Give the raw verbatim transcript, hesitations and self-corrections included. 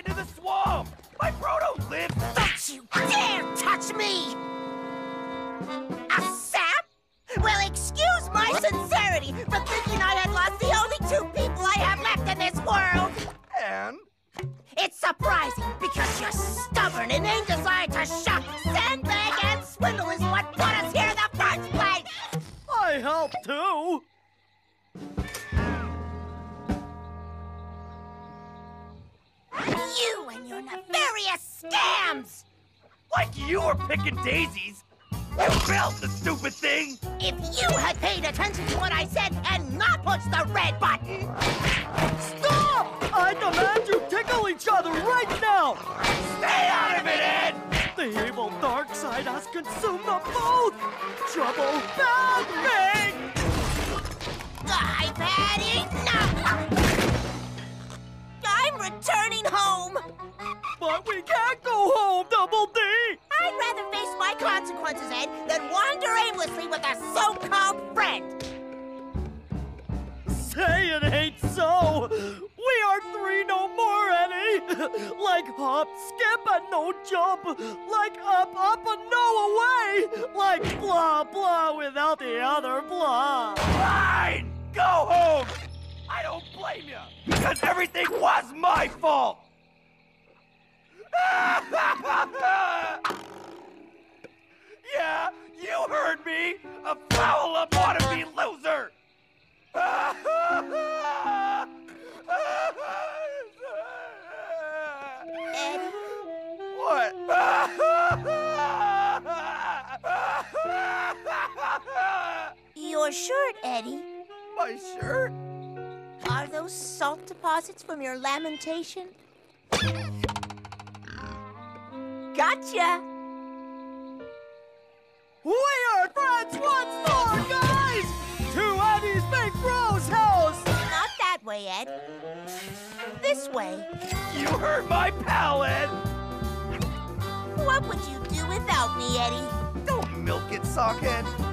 into the swamp! My bro don't live! Don't you dare touch me! A sap? Well, excuse my sincerity for thinking I had lost the only two people I have left in this world! And? It's surprising because you're stubborn and ain't designed to shock, sandbag, and swindle is what brought us here in the first place! I helped too! You and your nefarious scams! Like you were picking daisies! You built the stupid thing! If you had paid attention to what I said and not pushed the red button! Stop! I demand you tickle each other right now! Stay out of it, Ed! The evil dark side has consumed them both! Trouble bad me! I've had enough! I'm returning home! But we can't go home, Double D! I'd rather face my consequences, Ed, than wander aimlessly with a so-called friend! Say it ain't so! We are three no more, Eddie! Like hop, skip, and no jump! Like up, up, and no away! Like blah, blah without the other blah! Fine! Go home! I don't blame you! Because everything was my fault! Yeah, you heard me! A foul-up wannabe loser! Eddie? What? Your shirt, Eddie. My shirt? Are those salt deposits from your lamentation? Gotcha! We are friends once more, guys! To Eddie's Big Bros house! Not that way, Ed. This way. You heard my pal, Ed! What would you do without me, Eddie? Don't milk it, sockhead.